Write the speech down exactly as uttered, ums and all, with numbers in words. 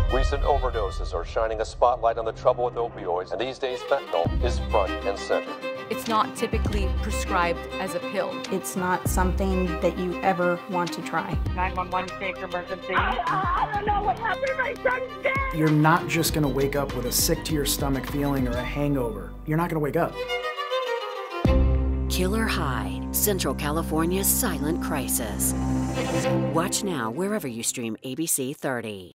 Recent overdoses are shining a spotlight on the trouble with opioids, and these days fentanyl is front and center. It's not typically prescribed as a pill. It's not something that you ever want to try. nine one one, state emergency. I, I don't know what happened. My son's dead. You're not just going to wake up with a sick-to-your-stomach feeling or a hangover. You're not going to wake up. Killer Hyde, Central California's silent crisis. Watch now wherever you stream A B C thirty.